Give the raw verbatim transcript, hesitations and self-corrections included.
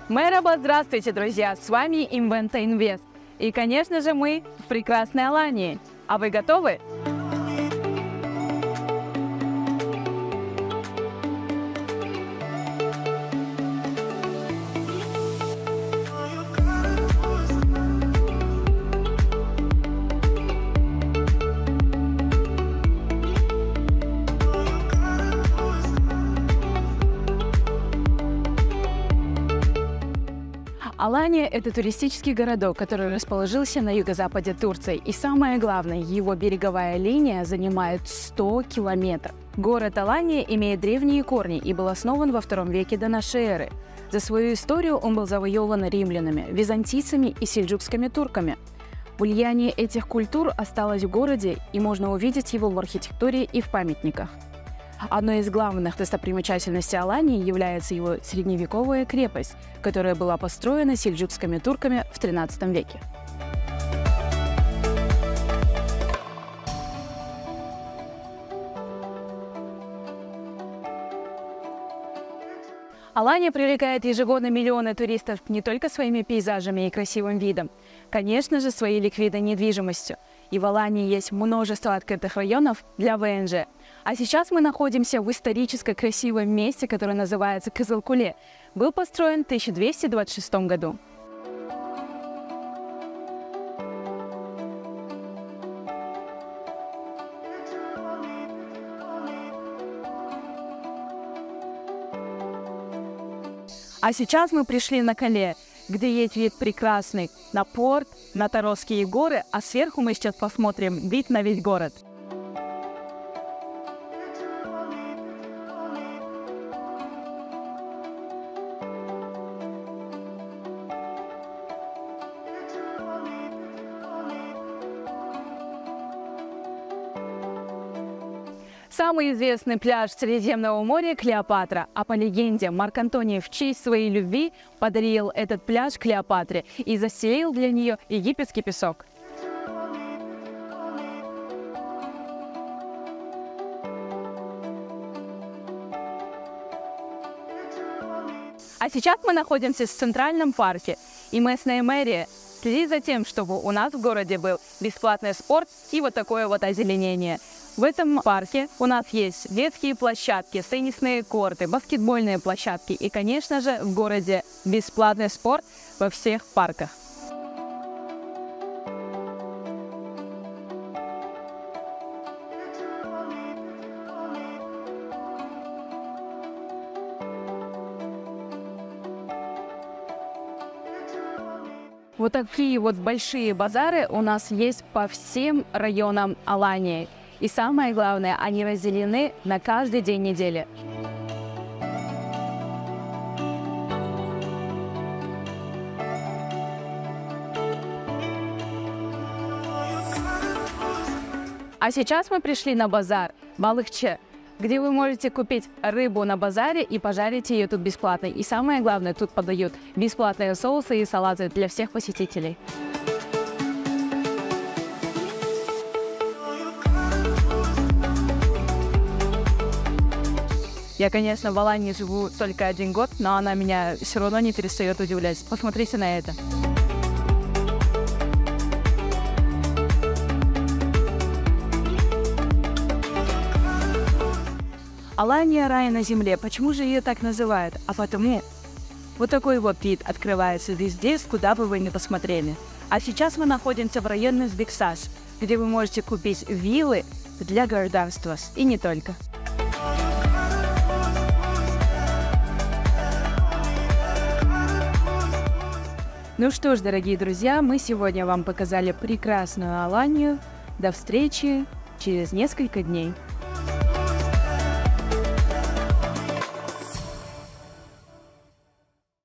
Мераба, здравствуйте, друзья! С вами Inventa Invest. И, конечно же, мы в прекрасной Алании. А вы готовы? Алания – это туристический городок, который расположился на юго-западе Турции. И самое главное, его береговая линия занимает сто километров. Город Алания имеет древние корни и был основан во втором веке до нашей эры. За свою историю он был завоеван римлянами, византийцами и сельджукскими турками. Влияние этих культур осталось в городе, и можно увидеть его в архитектуре и в памятниках. Одной из главных достопримечательностей Алании является его средневековая крепость, которая была построена сельджукскими турками в тринадцатом веке. Алания привлекает ежегодно миллионы туристов не только своими пейзажами и красивым видом, конечно же, своей ликвидной недвижимостью. И в Алании есть множество открытых районов для вэ эн жэ. А сейчас мы находимся в исторически красивом месте, которое называется Кызылкуле. Был построен в тысяча двести двадцать шестом году. А сейчас мы пришли на Кале, где есть вид прекрасный на порт, на Таросские горы, а сверху мы сейчас посмотрим вид на весь город. Самый известный пляж Средиземного моря – Клеопатра. А по легенде, Марк Антоний в честь своей любви подарил этот пляж Клеопатре и застелил для нее египетский песок. А сейчас мы находимся в Центральном парке, и местная мэрия следит за тем, чтобы у нас в городе был бесплатный спорт и вот такое вот озеленение. В этом парке у нас есть детские площадки, теннисные корты, баскетбольные площадки и, конечно же, в городе бесплатный спорт во всех парках. Вот такие вот большие базары у нас есть по всем районам Алании. И самое главное, они разделены на каждый день недели. А сейчас мы пришли на базар Балыкчы, где вы можете купить рыбу на базаре и пожарить ее тут бесплатно. И самое главное, тут подают бесплатные соусы и салаты для всех посетителей. Я, конечно, в Алании живу только один год, но она меня все равно не перестает удивлять. Посмотрите на это. Алания – рай на земле. Почему же ее так называют? А потому вот такой вот вид открывается везде, куда бы вы ни посмотрели. А сейчас мы находимся в районе Бексаш, где вы можете купить виллы для гражданства и не только. Ну что ж, дорогие друзья, мы сегодня вам показали прекрасную Аланию. До встречи через несколько дней.